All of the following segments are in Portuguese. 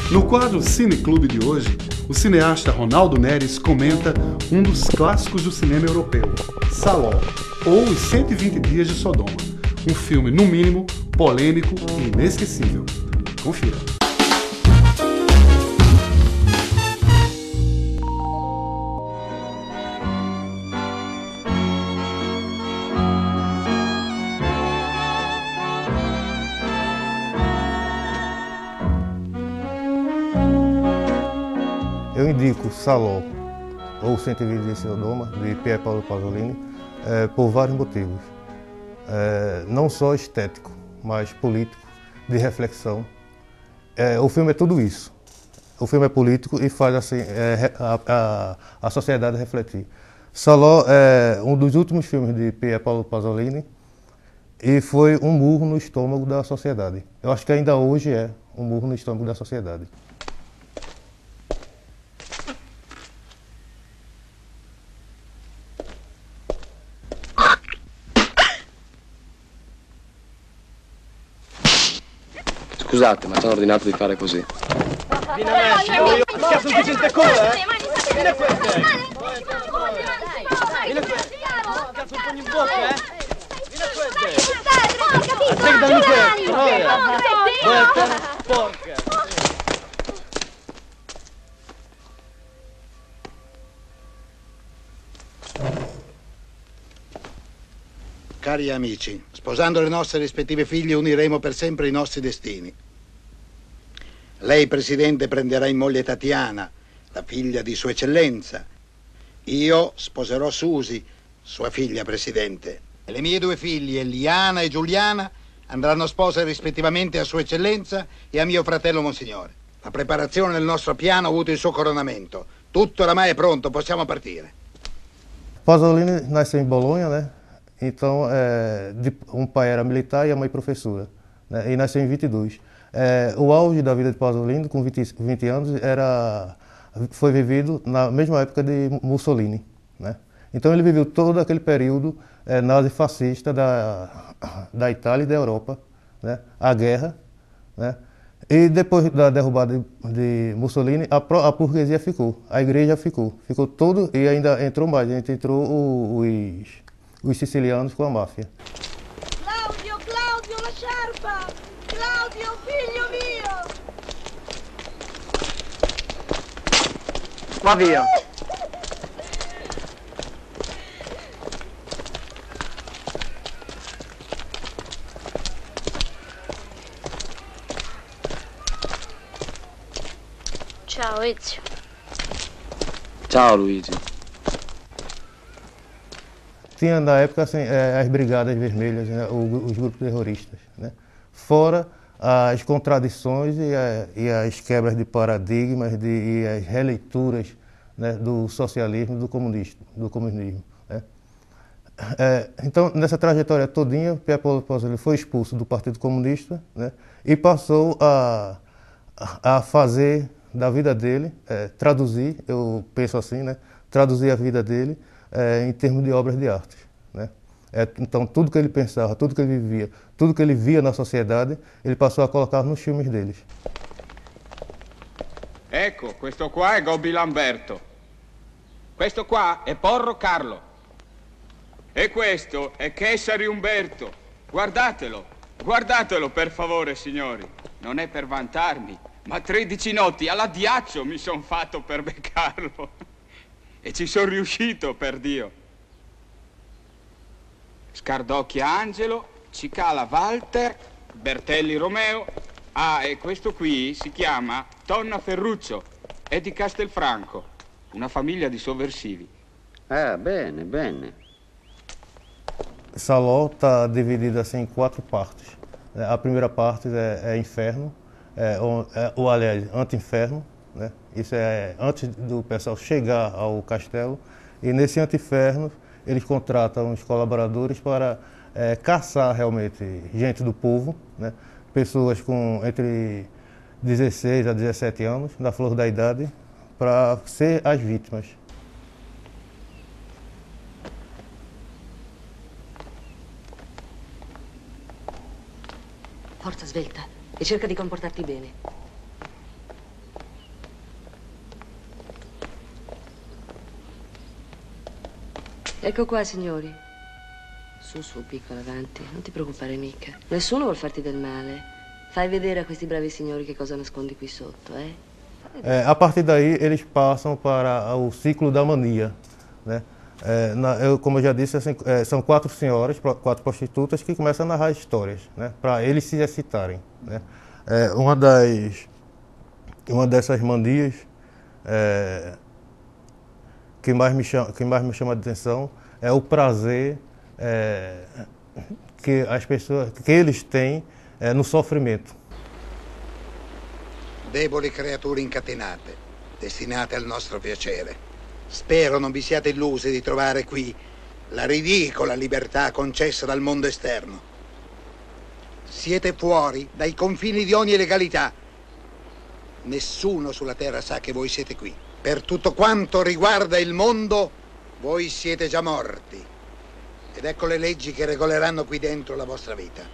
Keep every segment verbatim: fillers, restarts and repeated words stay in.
No quadro Cine Clube de hoje, o cineasta Ronaldo Neres comenta um dos clássicos do cinema europeu, Saló, ou Os cento e vinte Dias de Sodoma, um filme, no mínimo, polêmico e inesquecível. Confira. Eu indico Saló, ou cento e vinte Dias de Sodoma, de Pier Paolo Pasolini, é, por vários motivos. É, não só estético, mas político, de reflexão. É, o filme é tudo isso. O filme é político e faz assim, é, a, a, a sociedade refletir. Saló é um dos últimos filmes de Pier Paolo Pasolini e foi um murro no estômago da sociedade. Eu acho que ainda hoje é um murro no estômago da sociedade. Scusate, ma sono ordinato di fare così. Vieni a me, io cazzo di gente cola, eh? Vieni a questo! Vieni a questo! Cazzo un pugno in bocca, eh? Vieni a questo! Aspetta, dammi questo! Porca! Porca! Cari amici, sposando le nostre rispettive figlie uniremo per sempre i nostri destini. Lei, Presidente, prenderà in moglie Tatiana, la figlia di Sua Eccellenza. Io sposerò Susi, sua figlia, Presidente. E le mie due figlie, Liana e Giuliana, andranno spose rispettivamente a Sua Eccellenza e a mio fratello Monsignore. La preparazione del nostro piano ha avuto il suo coronamento. Tutto oramai è pronto, possiamo partire. Pasolini nasceu em Bolonha, né? Então, é, de, um pai era militar e a mãe professora, né? E nasceu em vinte e dois. É, o auge da vida de Pasolini, com vinte, vinte anos, era, foi vivido na mesma época de Mussolini, né? Então ele viveu todo aquele período é, nazi-fascista da, da Itália e da Europa, né? A guerra, né? E depois da derrubada de, de Mussolini, a, a burguesia ficou, a igreja ficou, ficou todo, e ainda entrou mais, ainda entrou o, os... os sicilianos com a máfia. Claudio, Claudio, la sciarpa! Claudio, figlio mio! Va via! Ciao Ezio. Ciao Luigi. Tinha na época assim, as Brigadas Vermelhas, né, os grupos terroristas, né? Fora as contradições e, a, e as quebras de paradigmas de, e as releituras, né, do socialismo e do comunismo. Do comunismo, né? É, então, nessa trajetória todinha, Pier Paolo Pasolini foi expulso do Partido Comunista, né, e passou a, a fazer da vida dele, é, traduzir, eu penso assim, né, traduzir a vida dele É, em termos de obras de arte, né? É, então, tudo que ele pensava, tudo que ele vivia, tudo que ele via na sociedade, ele passou a colocar nos filmes deles. Ecco, questo qua è Gobbi Lamberto. Questo qua è Porro Carlo. E questo è Chessari Umberto. Guardatelo, guardatelo per favore, signori. Non è per vantarmi, ma tredici notti all'addiaccio mi son fatto per beccarlo. E ci sono riuscito, per Dio. Scardocchia Angelo, Cicala Walter, Bertelli Romeo. Ah, e questo qui si chiama Tonna Ferruccio, è di Castelfranco, una famiglia di sovversivi. Ah, bene, bene. Saló está dividido assim, em quatro partes. A primeira parte é, é Inferno, é, ou, é, ou aliás, Anti-Inferno, né? Isso é antes do pessoal chegar ao castelo, e nesse Anti-Inferno eles contratam os colaboradores para é, caçar realmente gente do povo, né? Pessoas com entre dezesseis a dezessete anos, na flor da idade, para ser as vítimas. Forza, svelta, e cerca di comportarti bene. Ecco qua, signori. Su, su, piccolo, avanti. Non ti preoccupare mica. Nessuno vuol farti del male. Fai vedere a questi bravi signori che cosa nascondi qui sotto, eh? É, a partir daí, eles passam para o ciclo da mania, né? É, na, eu, como eu já disse, assim, é, são quatro senhoras, quatro prostitutas que começam a narrar histórias, né? Para eles se excitarem, né? É, uma das, uma dessas manias é, que mais me chama, que mais me chama a atenção é o prazer é, que as pessoas, que eles têm é, no sofrimento. Deboli creature incatenate, destinate al nostro piacere. Spero non vi siate illusi di trovare qui la ridicola libertà concessa dal mondo esterno. Siete fuori dai confini di ogni legalità. Nessuno sulla terra sa che voi siete qui. Per tutto quanto riguarda il mondo, voi siete già morti. Ed ecco le leggi che regoleranno qui dentro la vostra vita.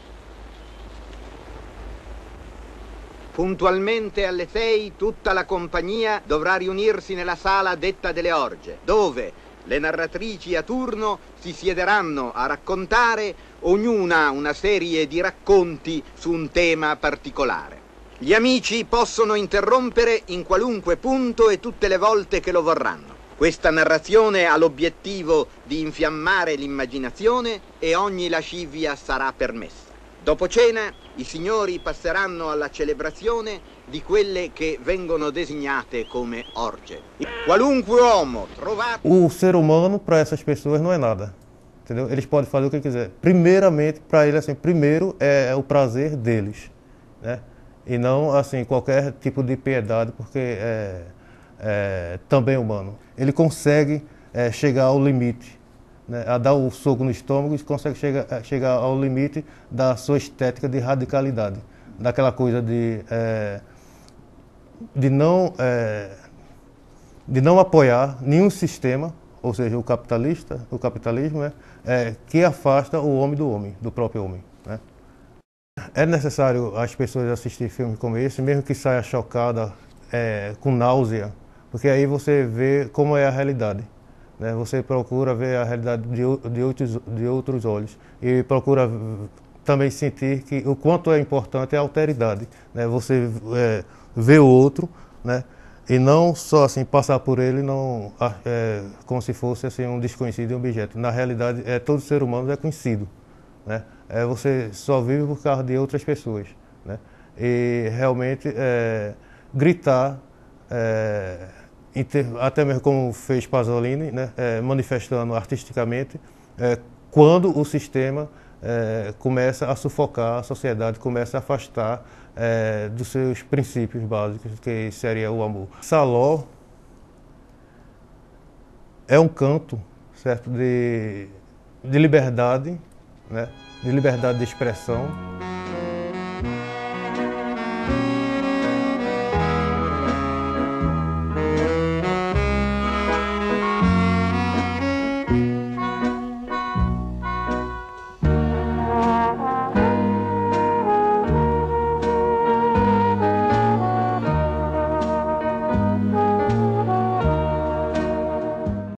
Puntualmente alle sei tutta la compagnia dovrà riunirsi nella sala detta delle orge, dove le narratrici a turno si siederanno a raccontare ognuna una serie di racconti su un tema particolare. Gli amici possono interrompere in qualunque punto e tutte le volte che lo vorranno. Questa narrazione ha l'obiettivo di infiammare l'immaginazione e ogni lascivia sarà permessa. Dopo cena, i signori passeranno alla celebrazione di quelle che vengono designate come orge. Qualunque uomo trovato... O ser humano, para essas pessoas, não é nada. Entendeu? Eles podem fazer o que quiser. Primeiramente, para eles, assim, primeiro é, é o prazer deles, né? E não, assim, qualquer tipo de piedade, porque é, é também humano. Ele consegue é, chegar ao limite, né, a dar o soco no estômago e consegue chegar, chegar ao limite da sua estética de radicalidade, daquela coisa de, é, de, não, é, de não apoiar nenhum sistema, ou seja, o capitalista, o capitalismo, né, é, que afasta o homem do homem, do próprio homem, né. É necessário as pessoas assistirem filmes como esse, mesmo que saia chocada, é, com náusea, porque aí você vê como é a realidade. Você procura ver a realidade de, de, outros, de outros olhos e procura também sentir que o quanto é importante a alteridade, né? Você é, vê o outro, né? E não só assim passar por ele não, é, como se fosse assim, um desconhecido um objeto. Na realidade, é, todo ser humano é conhecido, né? É, você só vive por causa de outras pessoas, né? E realmente é, gritar... É, até mesmo como fez Pasolini, né, é, manifestando artisticamente, é, quando o sistema é, começa a sufocar a sociedade, começa a afastar é, dos seus princípios básicos, que seria o amor. Saló é um canto, certo, de, de liberdade, né, de liberdade de expressão,